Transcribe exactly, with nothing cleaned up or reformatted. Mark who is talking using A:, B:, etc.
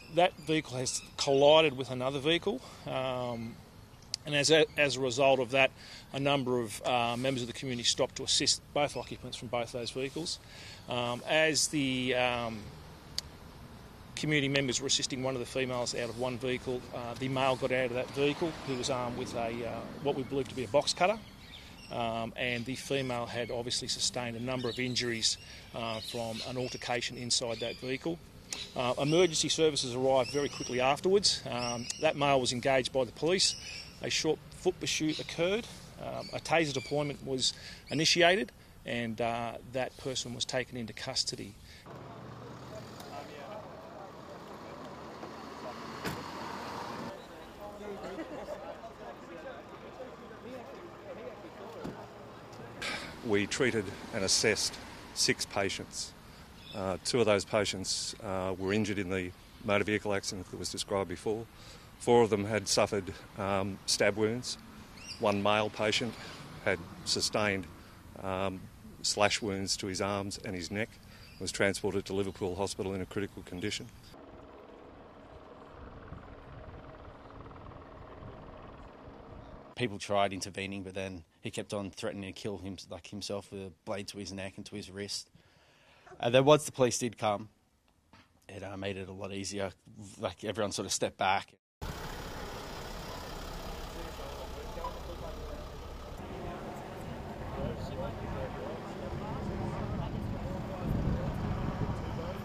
A: that vehicle has collided with another vehicle, um, and as a, as a result of that, a number of uh, members of the community stopped to assist both occupants from both those vehicles. Um, as the um, community members were assisting one of the females out of one vehicle, uh, the male got out of that vehicle, who was armed with a uh, what we believe to be a box cutter, um, and the female had obviously sustained a number of injuries uh, from an altercation inside that vehicle. Uh, emergency services arrived very quickly afterwards. Um, that male was engaged by the police. A short foot pursuit occurred. Um, a taser deployment was initiated, and uh, that person was taken into custody.
B: We treated and assessed six patients. Uh, two of those patients uh, were injured in the motor vehicle accident that was described before. Four of them had suffered um, stab wounds. One male patient had sustained um, slash wounds to his arms and his neck, was transported to Liverpool Hospital in a critical condition.
C: People tried intervening, but then he kept on threatening to kill him, like himself, with a blade to his neck and to his wrist. And then once the police did come, it uh, made it a lot easier. Like everyone sort of stepped back.